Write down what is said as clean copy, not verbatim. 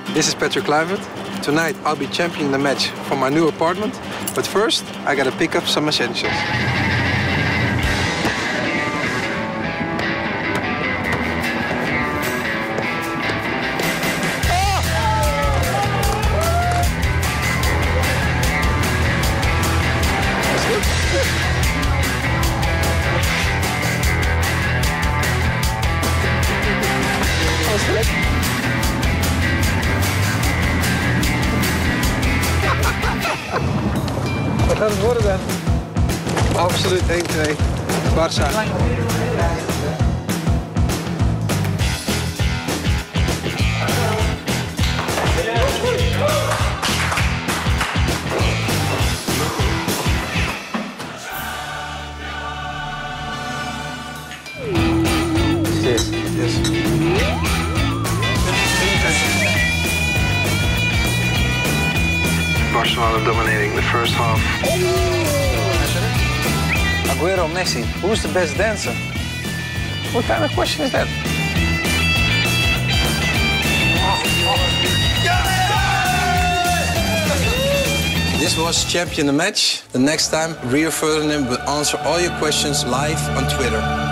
This is Patrick Kluivert. Tonight I'll be championing the match for my new apartment. But first, I gotta pick up some essentials. Wat gaat het worden dan? Absoluut 1-2. Barça. Yes. Barcelona dominating the first half. Aguero, Messi, who's the best dancer? What kind of question is that? This was Champion the Match. The next time, Rio Ferdinand will answer all your questions live on Twitter.